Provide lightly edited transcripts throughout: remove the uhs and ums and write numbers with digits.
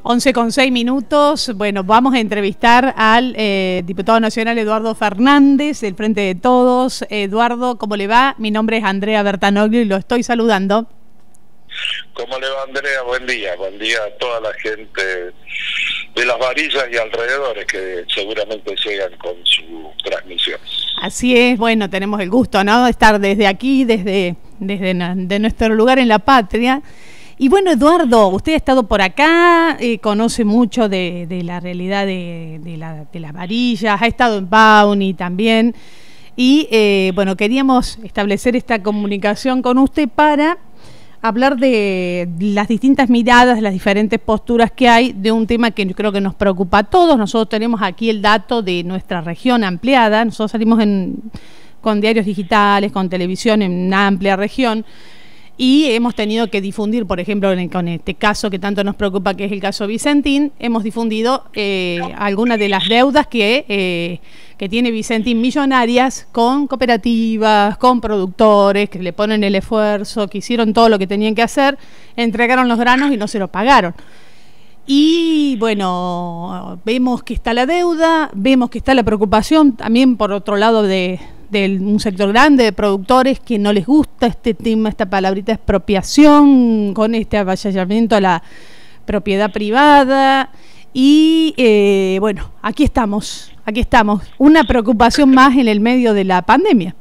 11:06. Bueno, vamos a entrevistar al diputado nacional Eduardo Fernández, del Frente de Todos. Eduardo, ¿cómo le va? Mi nombre es Andrea Bertanoglio y lo estoy saludando. ¿Cómo le va, Andrea? Buen día a toda la gente de Las Varillas y alrededores que seguramente llegan con su transmisión. Así es, bueno, tenemos el gusto, ¿no?, de estar desde aquí, desde nuestro lugar en la patria. Y bueno, Eduardo, usted ha estado por acá, conoce mucho de la realidad de Las Varillas, ha estado en Pauni también. Y bueno, queríamos establecer esta comunicación con usted para hablar de las distintas miradas, de las diferentes posturas que hay de un tema que yo creo que nos preocupa a todos. Nosotros tenemos aquí el dato de nuestra región ampliada, nosotros salimos con diarios digitales, con televisión en una amplia región, y hemos tenido que difundir, por ejemplo, con este caso que tanto nos preocupa, que es el caso Vicentín, hemos difundido algunas de las deudas que tiene Vicentín millonarias con cooperativas, con productores que le ponen el esfuerzo, que hicieron todo lo que tenían que hacer, entregaron los granos y no se los pagaron. Y bueno, vemos que está la deuda, vemos que está la preocupación también por otro lado de un sector grande de productores que no les gusta este tema, esta palabrita expropiación, con este avasallamiento a la propiedad privada. Y bueno, aquí estamos, una preocupación más en el medio de la pandemia.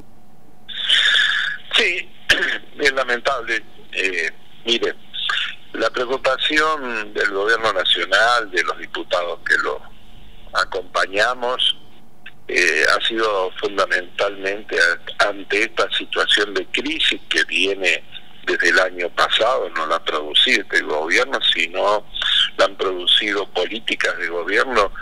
Sí, es lamentable. Mire, la preocupación del gobierno nacional, de los diputados que lo acompañamos, ha sido fundamentalmente ante esta situación de crisis que viene desde el año pasado. No la ha producido este gobierno, sino la han producido políticas de gobierno,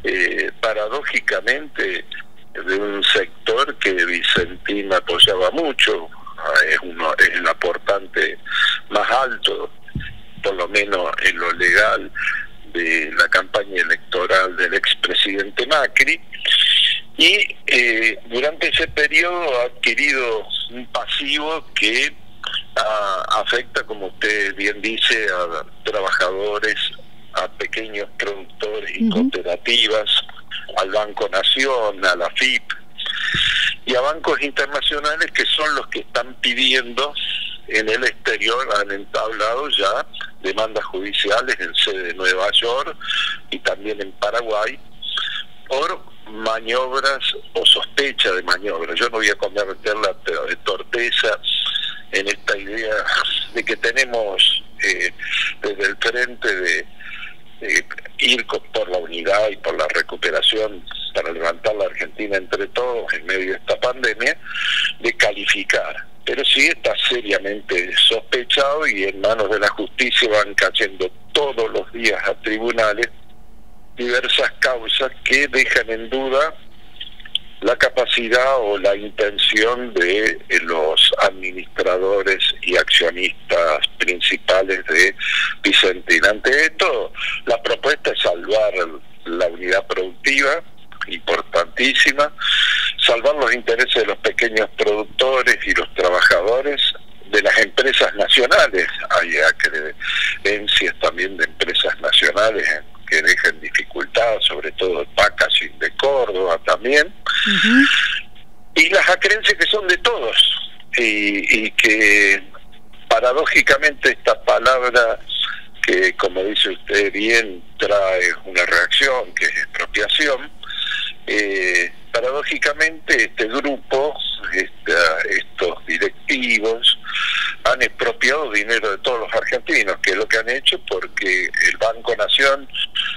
paradójicamente, de un sector que Vicentín apoyaba mucho. Es el aportante más alto, por lo menos en lo legal, de la campaña electoral del expresidente Macri. Y durante ese periodo ha adquirido un pasivo que afecta, como usted bien dice, a trabajadores, a pequeños productores y cooperativas, al Banco Nación, a la FIP y a bancos internacionales, que son los que están pidiendo en el exterior, han entablado ya demandas judiciales en sede de Nueva York y también en Paraguay por maniobras o sospecha de maniobras. Yo no voy a convertirla de torpeza en esta idea de que tenemos desde el frente de ir por la unidad y por la recuperación para levantar la Argentina entre todos en medio de esta pandemia, de calificar. Pero sí está seriamente sospechado, y en manos de la justicia van cayendo todos los días a tribunales diversas causas que dejan en duda la capacidad o la intención de los administradores y accionistas principales de Vicentín. Ante esto, la propuesta es salvar la unidad productiva, importantísima, salvar los intereses de los pequeños productores y los trabajadores, de las empresas nacionales. Hay creencias también de empresas nacionales que dejan dificultad, sobre todo el Packaging de Córdoba también, y las acreencias que son de todos, y que paradójicamente esta palabra, que como dice usted bien, trae una reacción, que es expropiación, paradójicamente este grupo, estos directivos, han expropiado dinero de todos los argentinos, que es lo que han hecho, porque el Banco Nación,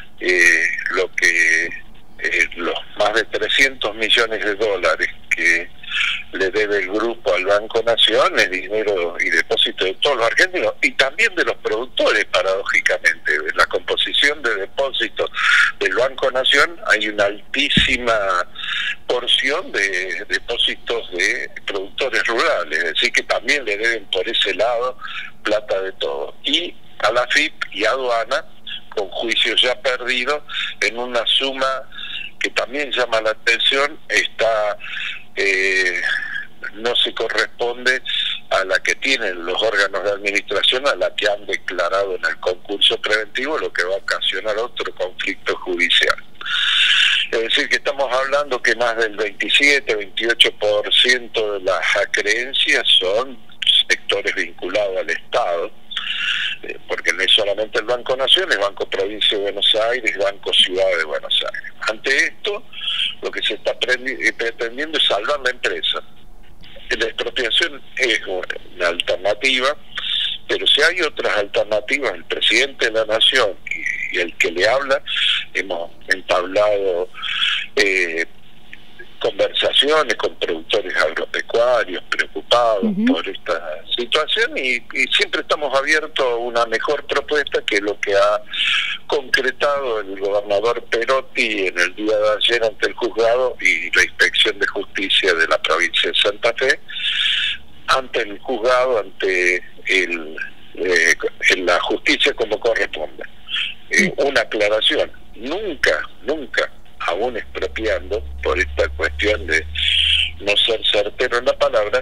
los más de 300 millones de dólares que le debe el grupo al Banco Nación es dinero y depósito de todos los argentinos, y también de los productores. Paradójicamente, en la composición de depósitos del Banco Nación hay una altísima porción de depósitos de productores rurales, es decir, que también le deben por ese lado plata de todo. Y a la FIP y a aduana, con juicios ya perdidos, en una suma que también llama la atención, no se corresponde a la que tienen los órganos de administración, a la que han declarado en el concurso preventivo, lo que va a ocasionar otro conflicto judicial. Es decir, que estamos hablando que más del 27-28% de las acreencias son sectores vinculados al Estado, porque no es solamente el Banco Nación, es Banco Provincia de Buenos Aires, Banco Ciudad de Buenos Aires. Ante esto, lo que se está pretendiendo es salvar la empresa. La expropiación es una alternativa, pero si hay otras alternativas, el presidente de la Nación y el que le habla, hemos entablado conversaciones con productores agropecuarios preocupados por esta situación y siempre estamos abiertos a una mejor propuesta, que lo que ha concretado el gobernador Perotti en el día de ayer ante el juzgado y la Inspección de Justicia de la provincia de Santa Fe, ante el juzgado, ante la justicia como corresponde. Una aclaración: nunca, aún expropiando, por esta cuestión de no ser certero en la palabra,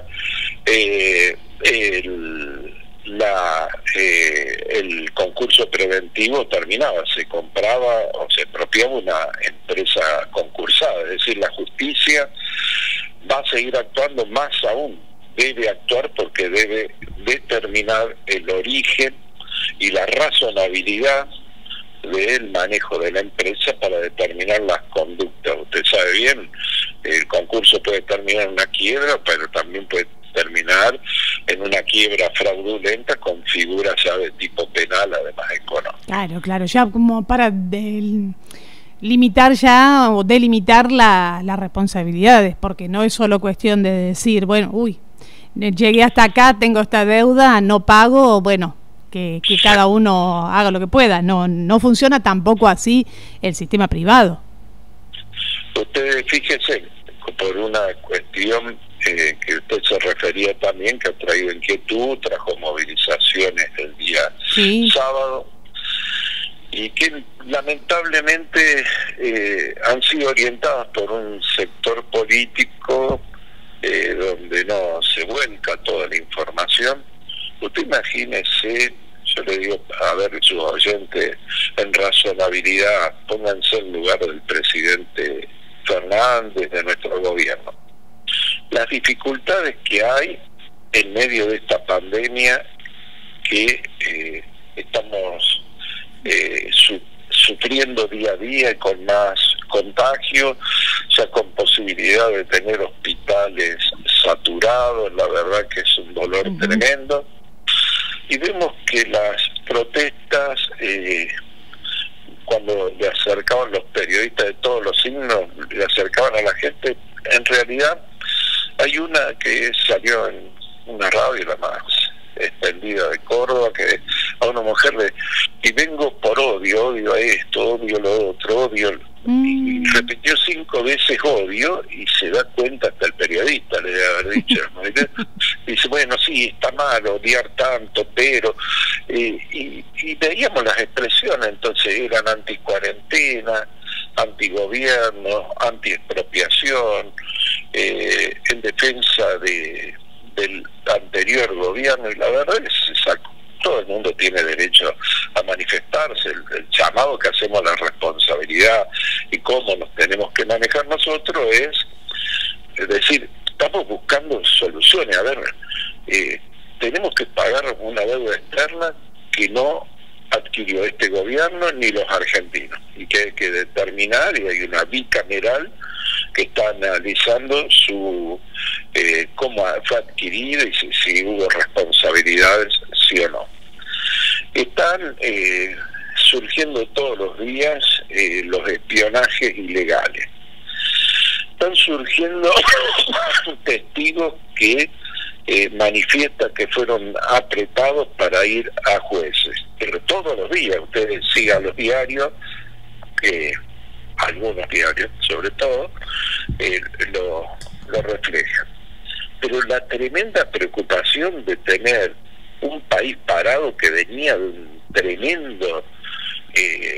el concurso preventivo terminaba, se compraba o se expropiaba una empresa concursada. Es decir, la justicia va a seguir actuando, más aún debe actuar, porque debe determinar el origen y la razonabilidad del manejo de la empresa para determinar las conductas. Usted sabe bien, el concurso puede terminar en una quiebra, pero también puede terminar en una quiebra fraudulenta con figuras ya de tipo penal, además económico. Claro, ya como para limitar ya o delimitar las responsabilidades, porque no es solo cuestión de decir, bueno, llegué hasta acá, tengo esta deuda, no pago, bueno, que cada uno haga lo que pueda. No funciona tampoco así el sistema privado. Ustedes fíjense, por una cuestión que usted se refería también, que ha traído inquietud, trajo movilizaciones el día sábado, y que lamentablemente han sido orientadas por un sector político donde no se vuelca toda la información. Usted imagínese, yo le digo, a ver, sus oyentes, en razonabilidad, pónganse en lugar del presidente Fernández, de nuestro gobierno. Las dificultades que hay en medio de esta pandemia que estamos sufriendo día a día, con más contagio, ya con posibilidad de tener hospitales saturados. La verdad que es un dolor tremendo. Y vemos que las protestas, cuando le acercaban los periodistas de todos los signos, le acercaban a la gente, en realidad hay una que salió en una radio, la más extendida de Córdoba, que a una mujer y vengo por odio a esto, odio lo otro, odio, y repitió 5 veces odio, y se da cuenta hasta el periodista, le debe haber dicho, ¿no? Dice, bueno, sí, está mal odiar tanto, pero y veíamos las expresiones, entonces eran anti-cuarentena, anti-gobierno, anti-expropiación, en defensa del anterior gobierno, y la verdad es que todo el mundo tiene derecho a manifestarse. El llamado que hacemos a la responsabilidad y cómo nos tenemos que manejar nosotros es decir, estamos buscando soluciones. A ver, tenemos que pagar una deuda externa que no adquirió este gobierno ni los argentinos, y que hay que determinar, y hay una bicameral que está analizando cómo fue adquirida y si hubo responsabilidades, sí o no. Están surgiendo todos los días los espionajes ilegales. Están surgiendo testigos que manifiestan que fueron apretados para ir a jueces. Pero todos los días, ustedes sigan los diarios, algunos diarios sobre todo, lo reflejan. Pero la tremenda preocupación de tener un país parado que venía de un tremendo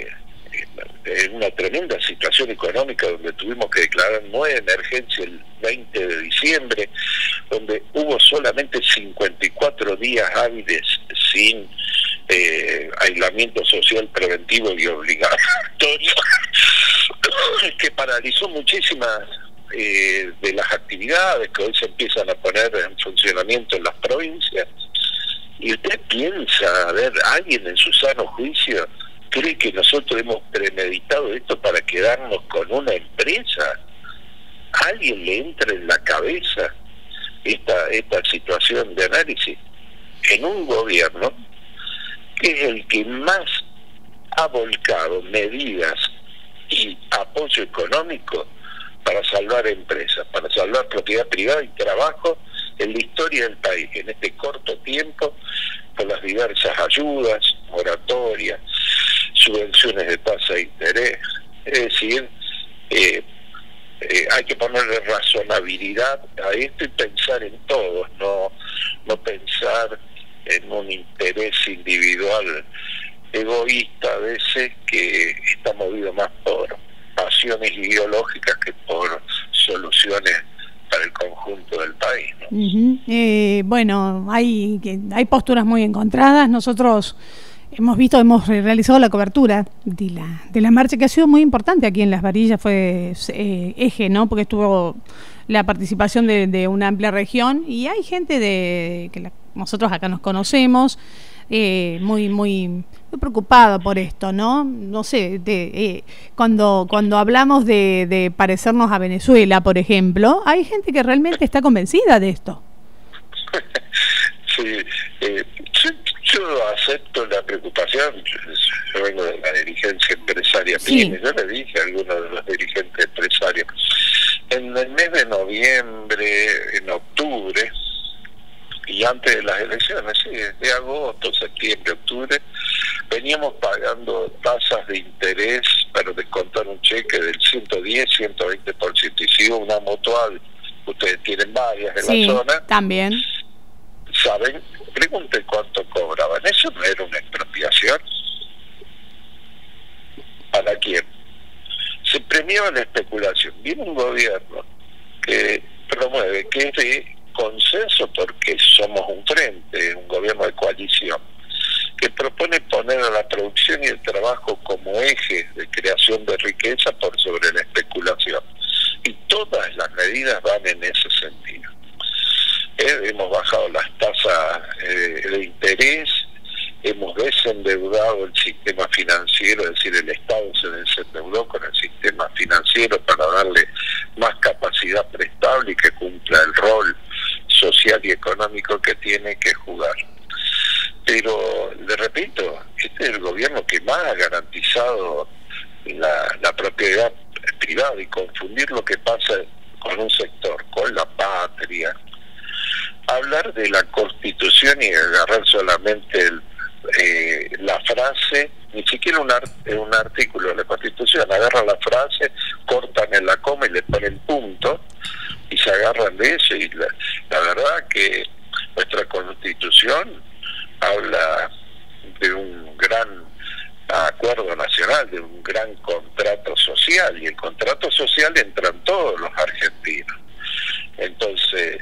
en una tremenda situación económica donde tuvimos que declarar nueva emergencia el 20 de diciembre, donde hubo solamente 54 días hábiles sin aislamiento social preventivo y obligatorio, que paralizó muchísimas de las actividades que hoy se empiezan a poner en funcionamiento en las provincias. ¿Y usted piensa, a ver, alguien en su sano juicio cree que nosotros hemos premeditado esto para quedarnos con una empresa? ¿A alguien le entra en la cabeza esta situación de análisis? En un gobierno que es el que más ha volcado medidas y apoyo económico para salvar empresas, para salvar propiedad privada y trabajo en la historia del país, en este corto tiempo, con las diversas ayudas, moratorias, subvenciones de tasa de interés. Es decir, hay que ponerle razonabilidad a esto y pensar en todos, no pensar en un interés individual egoísta a veces, que está movido más por pasiones ideológicas que por soluciones para el conjunto del país, ¿no? Bueno, hay posturas muy encontradas. Nosotros hemos realizado la cobertura de la marcha, que ha sido muy importante aquí en Las Varillas, fue eje, ¿no? Porque estuvo la participación de una amplia región, y hay gente nosotros acá nos conocemos, muy preocupada por esto, ¿no? No sé, cuando hablamos de parecernos a Venezuela, por ejemplo, hay gente que realmente está convencida de esto. Sí, yo acepto la preocupación. Yo vengo de la dirigencia empresaria, sí. Yo le dije a algunos de los dirigentes empresarios, en el mes de noviembre, en octubre, y antes de las elecciones, sí, de agosto, septiembre, octubre, veníamos pagando tasas de interés para descontar un cheque del 110, 120%, y si hubo una mutual, ustedes tienen varias en sí, la zona, también saben, pregunten cuánto cobraban. Eso no era una expropiación. ¿Para quién? Se premió la especulación. Viene un gobierno que promueve, que es de consenso, porque somos un frente, un gobierno de coalición, que propone poner a la producción y el trabajo como eje de creación de riqueza por sobre la especulación. Y todas las medidas van en ese sentido. Hemos bajado las tasas de interés, hemos desendeudado el sistema financiero, es decir, el Estado se desendeudó con el sistema financiero para darle más capacidad prestable y que cumpla el rol social y económico que tiene que jugar. Pero, le repito, este es el gobierno que más ha garantizado la propiedad privada, y confundir lo que pasa con un sector, con la patria, hablar de la Constitución y agarrar solamente la frase, ni siquiera un artículo de la Constitución, agarran la frase, cortan en la coma y le ponen punto, y se agarran de eso. Y la verdad que nuestra Constitución habla de un gran acuerdo nacional, de un gran contrato social, y el contrato social entran todos los argentinos. Entonces,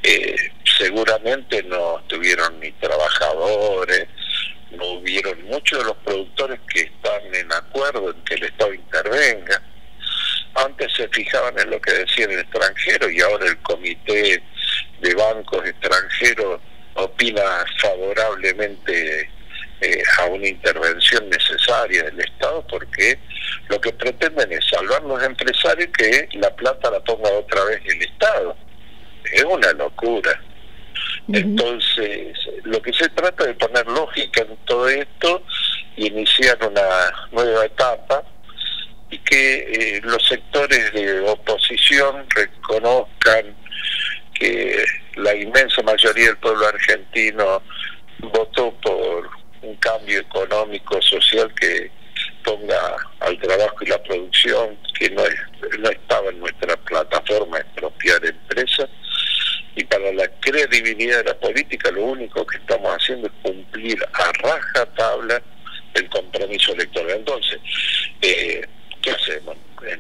seguramente no estuvieron ni trabajadores, no hubieron muchos de los productores que están en acuerdo en que el Estado intervenga. Antes se fijaban en lo que decía el extranjero, y ahora el comité de bancos extranjeros opina favorablemente a una intervención necesaria del Estado, porque lo que pretenden es salvar los empresarios, que la plata la ponga otra vez el Estado. Es una locura. Entonces, lo que se trata de poner lógica en todo esto y iniciar una nueva etapa, y que los sectores de oposición reconozcan que la inmensa mayoría del pueblo argentino votó por un cambio económico, social, que ponga al trabajo y la producción, que no estaba en nuestra plataforma expropiar empresas. Y para la credibilidad de la política, lo único que estamos haciendo es cumplir a rajatabla el compromiso electoral. Entonces, ¿qué hacemos?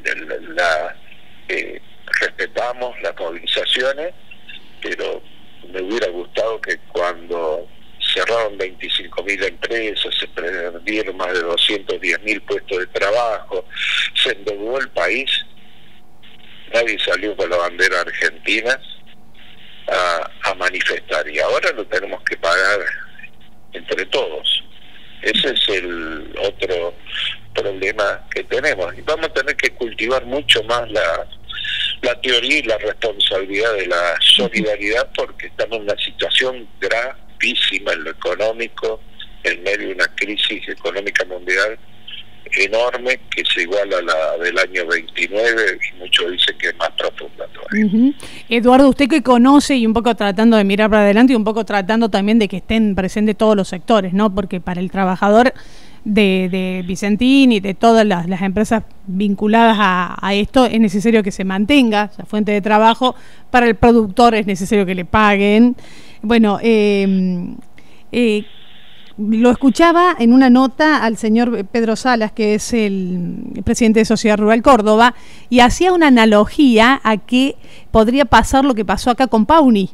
Respetamos las movilizaciones, pero me hubiera gustado que cuando cerraron 25.000 empresas, se perdieron más de 210.000 puestos de trabajo, se endeudó el país, nadie salió con la bandera argentina a manifestar, y ahora lo tenemos que pagar entre todos. Ese es el otro problema que tenemos, y vamos a tener que cultivar mucho más la teoría y la responsabilidad de la solidaridad, porque estamos en una situación gravísima en lo económico, en medio de una crisis económica mundial enorme que se iguala a la del año 29, y muchos dicen que es más profunda todavía. Eduardo, usted que conoce, y un poco tratando de mirar para adelante y un poco tratando también de que estén presentes todos los sectores, ¿no? Porque para el trabajador de Vicentín y de todas las empresas vinculadas a esto es necesario que se mantenga esa fuente de trabajo. Para el productor es necesario que le paguen. Bueno, lo escuchaba en una nota al señor Pedro Salas, que es el presidente de Sociedad Rural Córdoba, y hacía una analogía a que podría pasar lo que pasó acá con Pauni.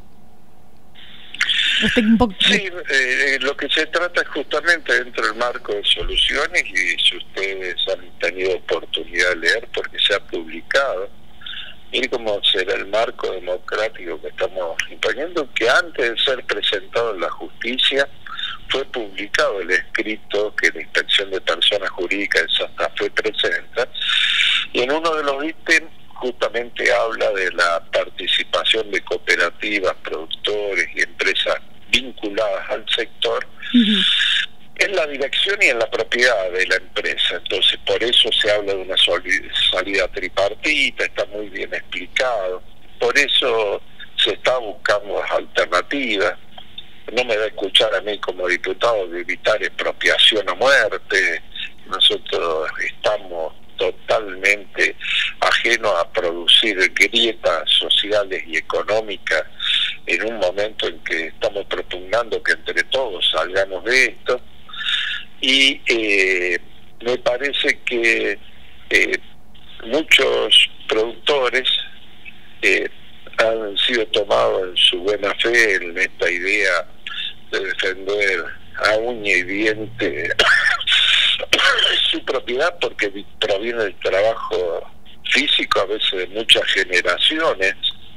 Sí, lo que se trata es justamente dentro del marco de soluciones, y si ustedes han tenido oportunidad de leer, porque se ha publicado, mire cómo será el marco democrático que estamos imponiendo, que antes de ser presentado en la justicia fue publicado el escrito que la Inspección de Personas Jurídicas de Santa Fe presenta, y en uno de los ítems justamente habla de la participación de cooperativas, productores y empresas vinculadas al sector en la dirección y en la propiedad de la empresa. Entonces, por eso se habla de una salida tripartita, está muy bien explicado, por eso se está buscando alternativas. No me va a escuchar a mí como diputado de evitar expropiación a muerte. Nosotros estamos totalmente ajenos a producir grietas sociales y económicas en un momento en que estamos propugnando que entre todos salgamos de esto, y me parece que muchos productores han sido tomados en su buena fe en esta idea de defender a uña y diente su propiedad, porque proviene del trabajo físico, a veces de muchas generaciones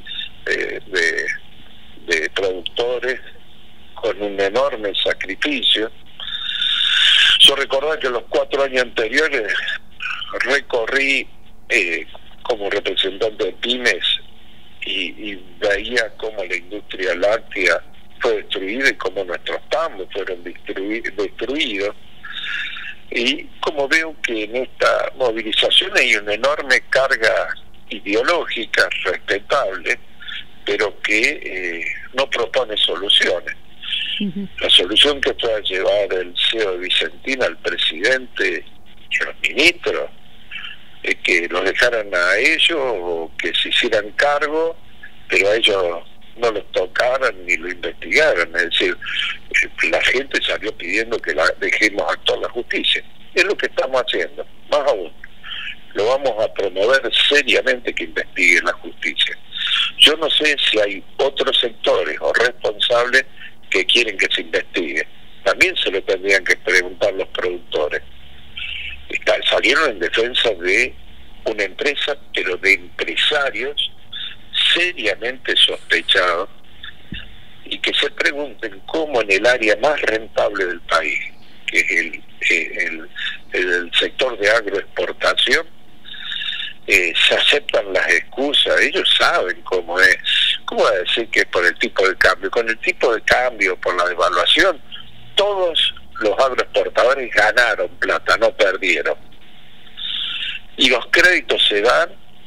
de productores con un enorme sacrificio. Yo recuerdo que los 4 años anteriores recorrí como representante de pymes y veía cómo la industria láctea fue destruida y cómo nuestros tambos fueron destruidos. Y como veo que en esta movilización hay una enorme carga ideológica respetable, pero que no propone soluciones. La solución que pueda llevar el CEO de Vicentín al presidente y a los ministros es que los dejaran a ellos, o que se hicieran cargo, pero a ellos no los tocaran ni lo investigaran. Es decir, la gente salió pidiendo que dejemos actuar la justicia. Es lo que estamos haciendo. Más aún, lo vamos a promover seriamente que investigue la justicia. Yo no sé si hay otros sectores o responsables que quieren que se investigue. También se lo tendrían que preguntar los productores. Salieron en defensa de una empresa, pero de empresarios seriamente sospechados, y que se pregunten cómo en el área más rentable del país, que es el sector de agroexportación, se aceptan las excusas. Ellos saben cómo es. ¿Cómo va a decir que es por el tipo de cambio? Con el tipo de cambio, por la devaluación, todos los agroexportadores ganaron plata, no perdieron. Y los créditos se dan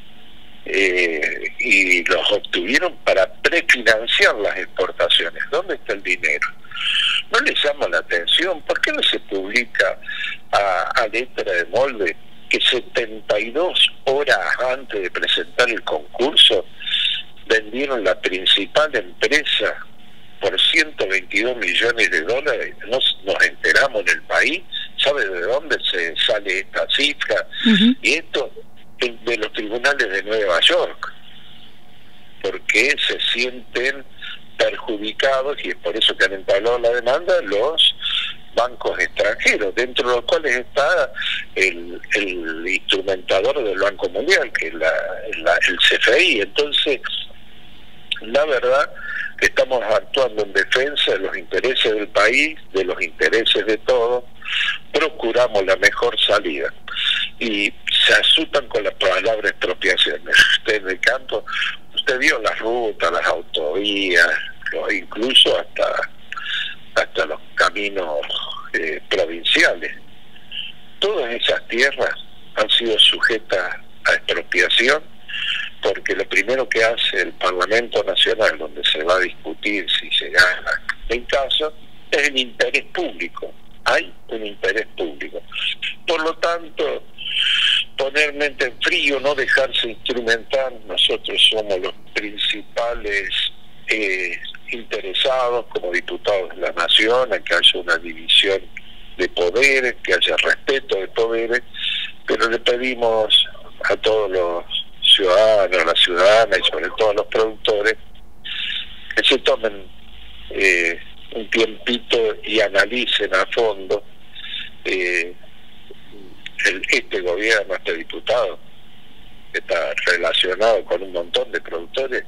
y los obtuvieron para prefinanciar las exportaciones. ¿Dónde está el dinero? ¿No les llama la atención? ¿Por qué no se publica a letra de molde que 72 horas antes de presentar el concurso vendieron la principal empresa por 122 millones de dólares? Nos enteramos en el país. ¿Sabe de dónde se sale esta cifra? FIFA, y esto de los tribunales de Nueva York, porque se sienten perjudicados, y es por eso que han entablado la demanda los bancos extranjeros, dentro de los cuales está el instrumentador del Banco Mundial, que es el CFI. Entonces, la verdad que estamos actuando en defensa de los intereses del país, de los intereses de todos, procuramos la mejor salida. Y se asustan con la palabra expropiaciones. Usted en el campo, usted vio las rutas, las autovías, incluso hasta los caminos provinciales. Todas esas tierras han sido sujetas a expropiación, porque lo primero que hace el Parlamento Nacional, donde se va a discutir si se gana el caso, es el interés público. Hay un interés público. Por lo tanto, poner mente en frío, no dejarse instrumentar. Nosotros somos los principales interesados como diputados de la Nación en que haya una división de poderes, que haya respeto de poderes, pero le pedimos a todos los ciudadanos, a las ciudadanas y sobre todo a los productores que se tomen un tiempito y analicen a fondo este gobierno, este diputado, que está relacionado con un montón de productores,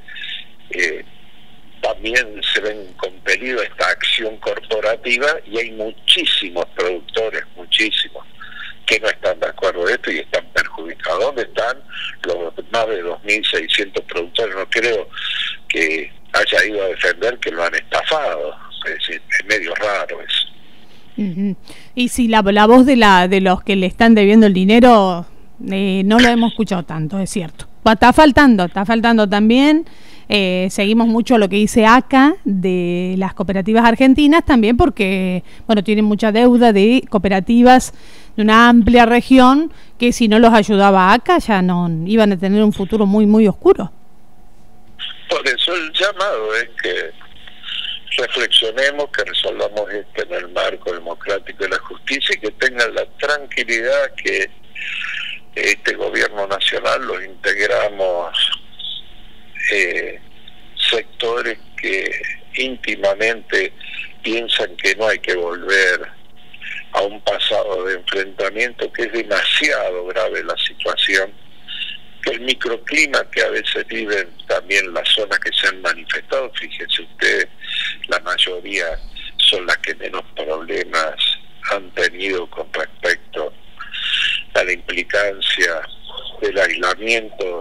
también se ven compelidos a esta acción corporativa, y hay muchísimos productores, muchísimos, que no están de acuerdo de esto y están perjudicados. ¿Dónde están los más de 2.600 productores? No creo que haya ido a defender que lo han estafado. Es decir, es medio raro eso. Y si la voz de los que le están debiendo el dinero no lo hemos escuchado tanto, es cierto. Está faltando también. Seguimos mucho lo que dice ACA de las cooperativas argentinas también, porque bueno, tienen mucha deuda de cooperativas de una amplia región que si no los ayudaba ACA ya no iban a tener un futuro muy muy oscuro. Por eso el llamado es que reflexionemos, que resolvamos esto en el marco democrático de la justicia, y que tengan la tranquilidad que este gobierno nacional los integramos sectores que íntimamente piensan que no hay que volver a un pasado de enfrentamiento, que es demasiado grave la situación, que el microclima que a veces viven también las zonas que se han manifestado, fíjese usted, la mayoría son las que menos problemas han tenido con respecto a la implicancia del aislamiento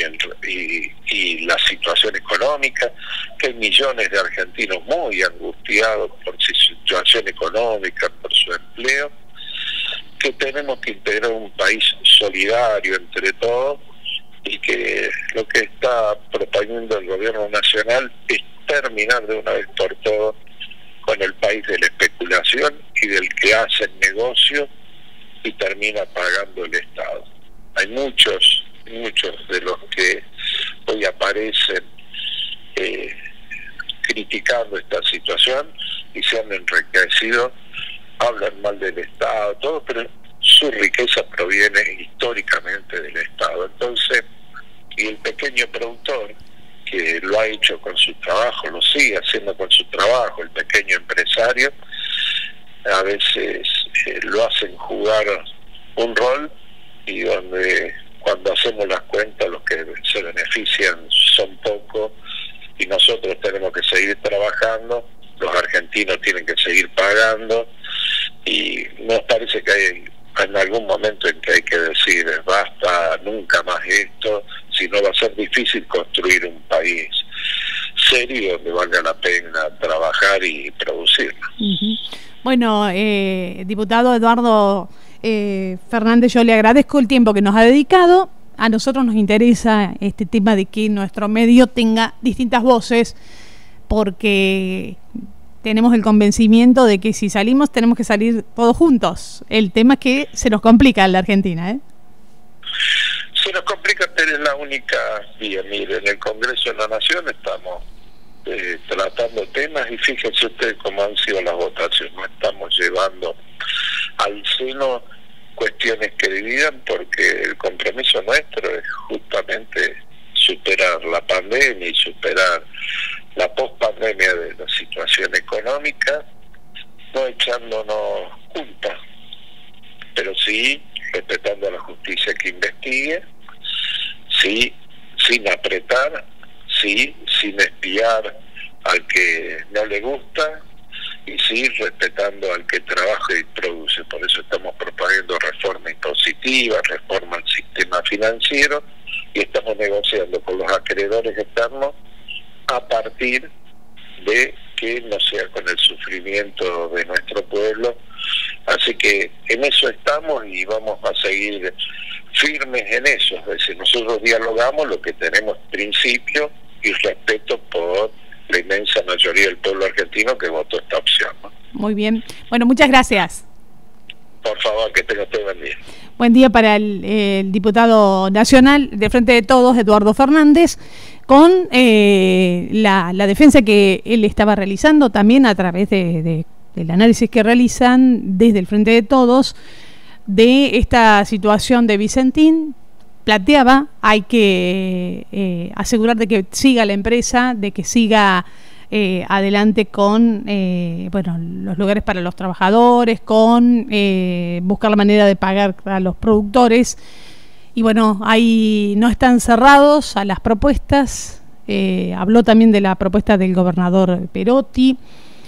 y la situación económica, que hay millones de argentinos muy angustiados por su situación económica, por su empleo, que tenemos que integrar un país solidario entre todos, y que lo que está proponiendo el gobierno nacional es terminar de una vez por todas con el país de la especulación y del que hacen negocio y termina pagando el Estado. Hay muchos de los que hoy aparecen criticando esta situación y se han enriquecido, hablan mal del Estado, todo, pero su riqueza proviene históricamente del Estado. Entonces, y el pequeño productor, que lo ha hecho con su trabajo, lo sigue haciendo con su trabajo, el pequeño empresario, a veces lo hacen jugar un rol, y donde cuando hacemos las cuentas los que se benefician son pocos, y nosotros tenemos que seguir trabajando, los argentinos tienen que seguir pagando, y nos parece que hay en algún momento en que hay que decir basta, nunca más esto, si no va a ser difícil construir un país serio donde valga la pena trabajar y producir. Bueno, diputado Eduardo Fernández, yo le agradezco el tiempo que nos ha dedicado. A nosotros nos interesa este tema de que nuestro medio tenga distintas voces, porque tenemos el convencimiento de que si salimos tenemos que salir todos juntos. El tema es que se nos complica en la Argentina, ¿eh? Se nos complica, pero es la única vía. Mire, en el Congreso de la Nación estamos tratando temas, y fíjense ustedes cómo han sido las votaciones. No estamos llevando al seno cuestiones que dividan, porque el compromiso nuestro es justamente superar la pandemia y superar la pospandemia de la situación económica, no echándonos culpa, pero sí respetando a la justicia que investigue, sí, sin apretar, sí, sin espiar al que no le gusta, y sí respetando al que trabaja y produce. Por eso estamos proponiendo reforma impositiva, reforma al sistema financiero, y estamos negociando con los acreedores externos a partir de que no sea con el sufrimiento de nuestro pueblo. Así que en eso estamos y vamos a seguir firmes en eso. Es decir, nosotros dialogamos lo que tenemos principio y respeto por la inmensa mayoría del pueblo argentino que votó esta opción, ¿no? Muy bien. Bueno, muchas gracias. Por favor, que tenga usted buen día. Buen día para el diputado nacional de Frente de Todos, Eduardo Fernández, con la defensa que él estaba realizando también a través del análisis que realizan desde el Frente de Todos de esta situación de Vicentín. Planteaba, hay que asegurar de que siga la empresa, de que siga adelante con bueno, los lugares para los trabajadores, con buscar la manera de pagar a los productores. Y bueno, ahí no están cerrados a las propuestas. Habló también de la propuesta del gobernador Perotti.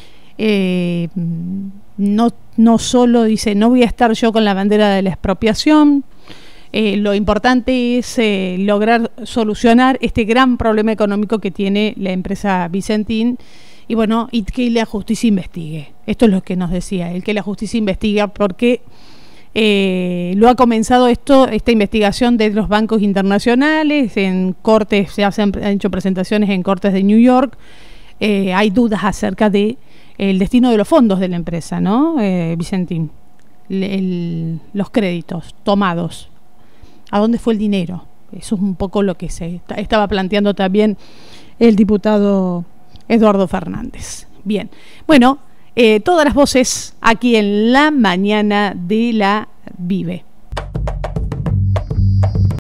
No solo dice, no voy a estar yo con la bandera de la expropiación. Lo importante es lograr solucionar este gran problema económico que tiene la empresa Vicentín, y bueno, y que la justicia investigue. Esto es lo que nos decía él, que la justicia investiga, porque lo ha comenzado esta investigación de los bancos internacionales, en cortes, han hecho presentaciones en cortes de New York. Hay dudas acerca de el destino de los fondos de la empresa, ¿no? Vicentín, los créditos tomados. ¿A dónde fue el dinero? Eso es un poco lo que se estaba planteando también el diputado Eduardo Fernández. Bien, bueno, todas las voces aquí en la mañana de la Vive.